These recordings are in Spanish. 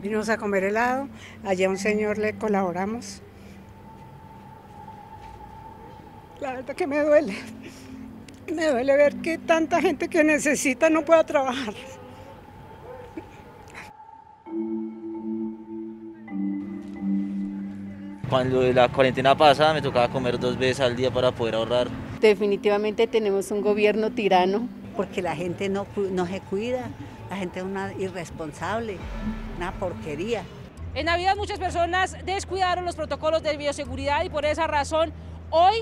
Vinimos a comer helado, allá a un señor le colaboramos. La verdad que me duele ver que tanta gente que necesita no pueda trabajar. Cuando la cuarentena pasada me tocaba comer 2 veces al día para poder ahorrar. Definitivamente tenemos un gobierno tirano. Porque la gente no se cuida, la gente es una irresponsable, una porquería. En Navidad muchas personas descuidaron los protocolos de bioseguridad y por esa razón hoy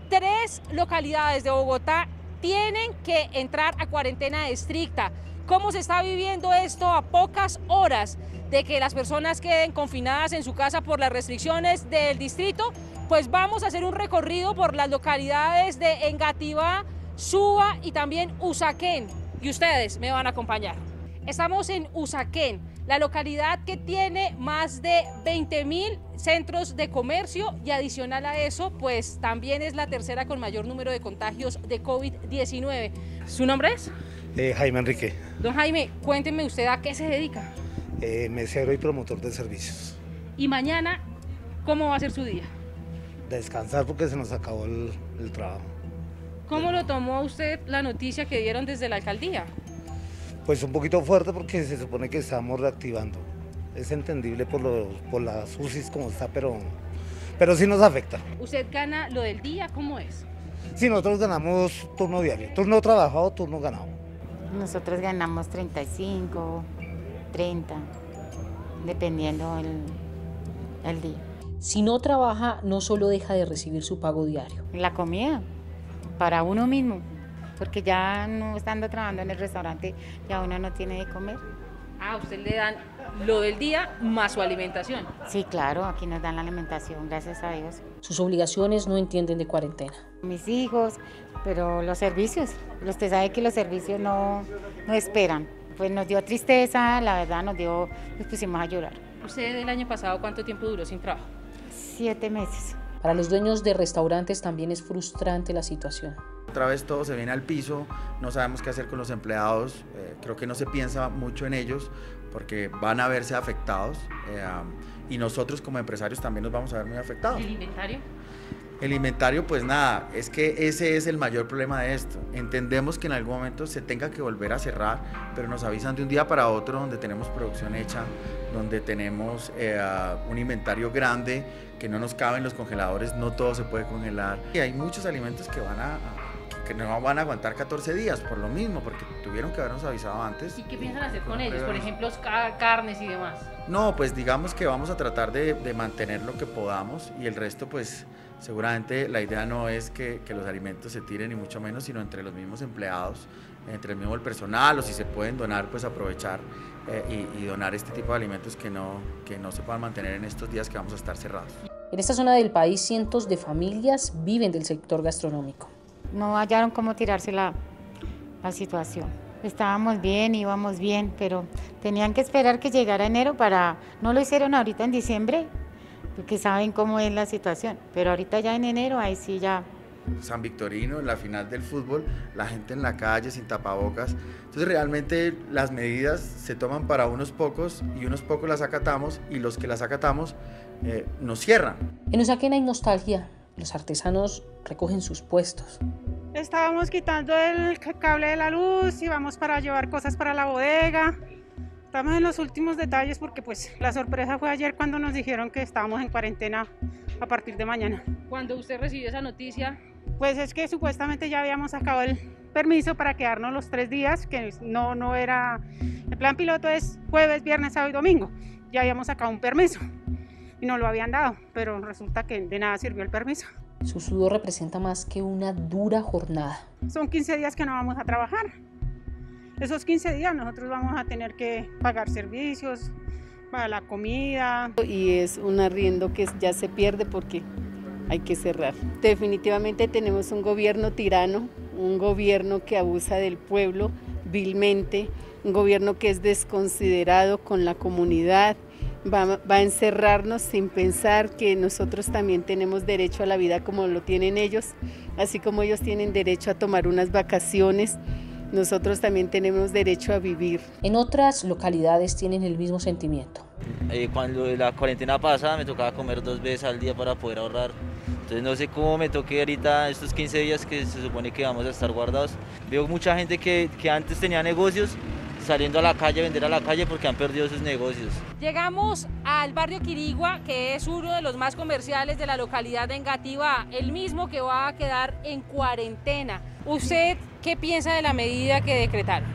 3 localidades de Bogotá tienen que entrar a cuarentena estricta. ¿Cómo se está viviendo esto a pocas horas de que las personas queden confinadas en su casa por las restricciones del distrito? Pues vamos a hacer un recorrido por las localidades de Engativá, Suba y también Usaquén, y ustedes me van a acompañar. Estamos en Usaquén, la localidad que tiene más de 20.000 centros de comercio y adicional a eso, pues también es la tercera con mayor número de contagios de COVID-19. ¿Su nombre es? Jaime Enrique. Don Jaime, cuénteme usted a qué se dedica. Mesero y promotor de servicios. Y mañana, ¿cómo va a ser su día? Descansar porque se nos acabó el trabajo. ¿Cómo lo tomó usted la noticia que dieron desde la alcaldía? Pues un poquito fuerte porque se supone que estamos reactivando. Es entendible por las UCIs como está, pero sí nos afecta. ¿Usted gana lo del día? ¿Cómo es? Sí, nosotros ganamos turno diario, turno trabajado, turno ganado. Nosotros ganamos 35, 30, dependiendo el día. Si no trabaja, no solo deja de recibir su pago diario. La comida, para uno mismo, porque ya no estando trabajando en el restaurante, ya uno no tiene de comer. Ah, usted le dan lo del día más su alimentación. Sí, claro, aquí nos dan la alimentación, gracias a Dios. Sus obligaciones no entienden de cuarentena. Mis hijos, pero los servicios, usted sabe que los servicios no esperan. Pues nos dio tristeza, la verdad nos pusimos a llorar. ¿Usted el año pasado cuánto tiempo duró sin trabajo? 7 meses. Para los dueños de restaurantes también es frustrante la situación. Otra vez todo se viene al piso, no sabemos qué hacer con los empleados, creo que no se piensa mucho en ellos porque van a verse afectados y nosotros como empresarios también nos vamos a ver muy afectados. ¿El inventario? El inventario, pues nada, es que ese es el mayor problema de esto. Entendemos que en algún momento se tenga que volver a cerrar, pero nos avisan de un día para otro donde tenemos producción hecha, donde tenemos un inventario grande que no nos cabe en los congeladores, no todo se puede congelar. Y hay muchos alimentos que no van a aguantar 14 días por lo mismo, porque tuvieron que habernos avisado antes. ¿Y qué piensan hacer con ellos? Por ejemplo, carnes y demás. No, pues digamos que vamos a tratar de mantener lo que podamos y el resto pues seguramente la idea no es que los alimentos se tiren ni mucho menos, sino entre los mismos empleados, entre el mismo personal o si se pueden donar pues aprovechar y donar este tipo de alimentos que no se puedan mantener en estos días que vamos a estar cerrados. En esta zona del país cientos de familias viven del sector gastronómico. No hallaron cómo tirarse la situación. Estábamos bien, íbamos bien, pero tenían que esperar que llegara enero no lo hicieron ahorita en diciembre, porque saben cómo es la situación, pero ahorita ya en enero, ahí sí ya. San Victorino, en la final del fútbol, la gente en la calle sin tapabocas, entonces realmente las medidas se toman para unos pocos y unos pocos las acatamos y los que las acatamos nos cierran. En Usaquén hay nostalgia, los artesanos recogen sus puestos. Estábamos quitando el cable de la luz y vamos para llevar cosas para la bodega. Estamos en los últimos detalles porque pues la sorpresa fue ayer cuando nos dijeron que estábamos en cuarentena a partir de mañana. Cuando usted recibió esa noticia, pues es que supuestamente ya habíamos sacado el permiso para quedarnos los 3 días, que no era, el plan piloto es jueves, viernes, sábado y domingo. Ya habíamos sacado un permiso y nos lo habían dado, pero resulta que de nada sirvió el permiso. Su sudor representa más que una dura jornada. Son 15 días que no vamos a trabajar. Esos 15 días nosotros vamos a tener que pagar servicios, para la comida. Y es un arriendo que ya se pierde porque hay que cerrar. Definitivamente tenemos un gobierno tirano, un gobierno que abusa del pueblo vilmente, un gobierno que es desconsiderado con la comunidad, va a encerrarnos sin pensar que nosotros también tenemos derecho a la vida como lo tienen ellos, así como ellos tienen derecho a tomar unas vacaciones, nosotros también tenemos derecho a vivir. En otras localidades tienen el mismo sentimiento. Cuando la cuarentena pasada me tocaba comer 2 veces al día para poder ahorrar. Entonces no sé cómo me toque ahorita estos 15 días que se supone que vamos a estar guardados. Veo mucha gente que antes tenía negocios saliendo a la calle, a vender a la calle porque han perdido sus negocios. Llegamos al barrio Quirigua, que es uno de los más comerciales de la localidad de Engativá, el mismo que va a quedar en cuarentena. ¿Usted qué piensa de la medida que decretaron?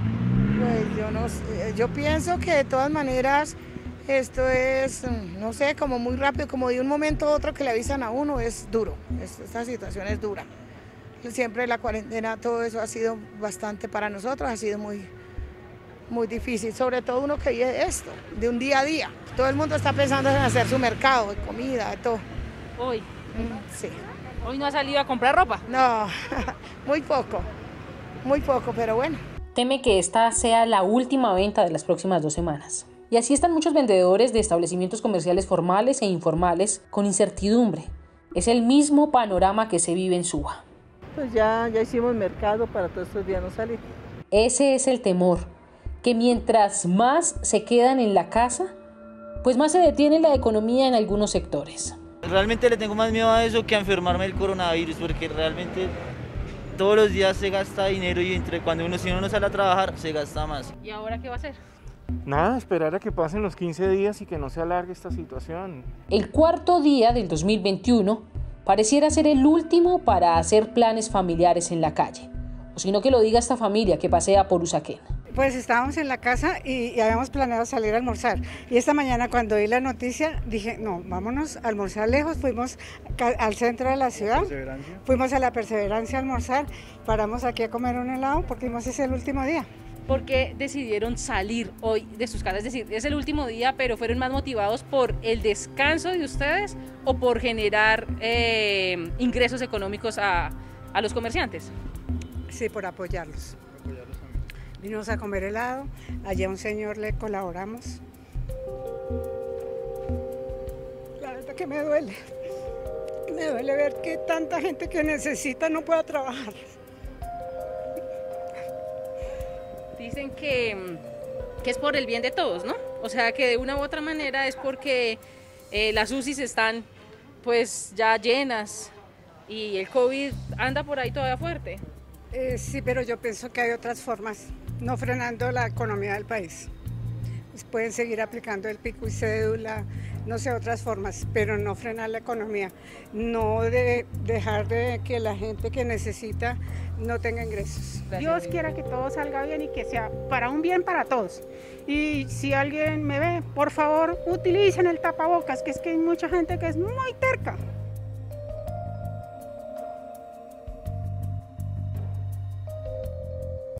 Pues yo no sé, yo pienso que de todas maneras esto es, no sé, como muy rápido, como de un momento a otro que le avisan a uno, es duro, esta situación es dura. Siempre la cuarentena, todo eso ha sido bastante para nosotros, ha sido muy difícil, sobre todo uno que vive esto, de un día a día. Todo el mundo está pensando en hacer su mercado, de comida, de todo. Hoy. Sí. ¿Hoy no ha salido a comprar ropa? No, muy poco, pero bueno. Teme que esta sea la última venta de las próximas 2 semanas. Y así están muchos vendedores de establecimientos comerciales formales e informales con incertidumbre. Es el mismo panorama que se vive en Suba. Pues ya hicimos mercado para todos estos días no salir. Ese es el temor, que mientras más se quedan en la casa, pues más se detiene la economía en algunos sectores. Realmente le tengo más miedo a eso que a enfermarme del coronavirus, porque realmente todos los días se gasta dinero y si uno no sale a trabajar se gasta más. ¿Y ahora qué va a hacer? Nada, esperar a que pasen los 15 días y que no se alargue esta situación. El cuarto día del 2021 pareciera ser el último para hacer planes familiares en la calle. O si no, que lo diga esta familia que pasea por Usaquén. Pues estábamos en la casa y habíamos planeado salir a almorzar. Y esta mañana cuando oí la noticia dije, no, vámonos a almorzar lejos. Fuimos al centro de la ciudad, fuimos a la Perseverancia a almorzar, paramos aquí a comer un helado porque es el último día. ¿Por qué decidieron salir hoy de sus casas? Es decir, es el último día, pero ¿fueron más motivados por el descanso de ustedes o por generar ingresos económicos a los comerciantes? Sí, por apoyarlos. Vinimos a comer helado, allá a un señor le colaboramos. La verdad que me duele ver que tanta gente que necesita no pueda trabajar. Dicen que es por el bien de todos, ¿no? O sea, que de una u otra manera es porque las UCIs están pues ya llenas y el COVID anda por ahí todavía fuerte. Sí, pero yo pienso que hay otras formas, no frenando la economía del país. Pues pueden seguir aplicando el pico y cédula, no sé, otras formas, pero no frenar la economía, no dejar de que la gente que necesita no tenga ingresos. Dios quiera que todo salga bien y que sea para un bien para todos. Y si alguien me ve, por favor, utilicen el tapabocas, que es que hay mucha gente que es muy terca.